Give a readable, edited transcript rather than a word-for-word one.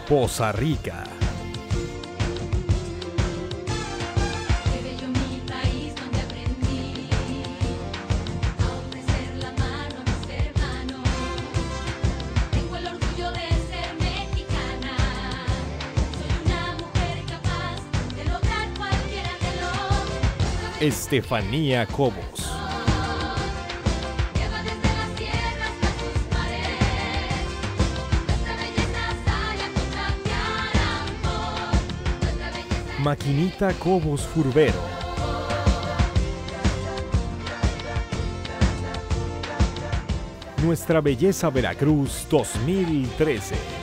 Poza Rica. Qué bello mi país donde aprendí a ofrecer la mano a mis hermanos. Tengo el orgullo de ser mexicana. Soy una mujer capaz de lograr cualquier anhelo. Estefanía Cobos. Lleva desde las tierras hasta sus mares. Nuestra belleza sale a contagiar amor. Nuestra belleza Maquinita Cobos Furbero. Nuestra Belleza Veracruz 2013.